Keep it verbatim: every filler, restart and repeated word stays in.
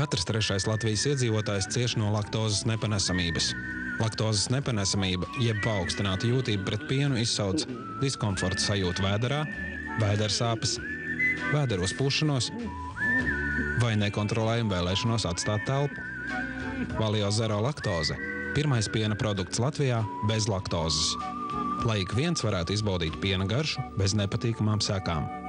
Katrs trešais Latvijas iedzīvotājs cieš no laktozes nepanesamības. Laktozes nepanesamība, jeb paaugstināta jūtība pret pienu izsauc diskomforta sajūtu vēderā, vēdersāpes, vēderos pušanos vai nekontrolējumu vēlēšanos atstāt telpu. Valio Zero laktoze – pirmais piena produkts Latvijā bez laktozes. Lai ik viens varētu izbaudīt piena garšu bez nepatīkamām sekām.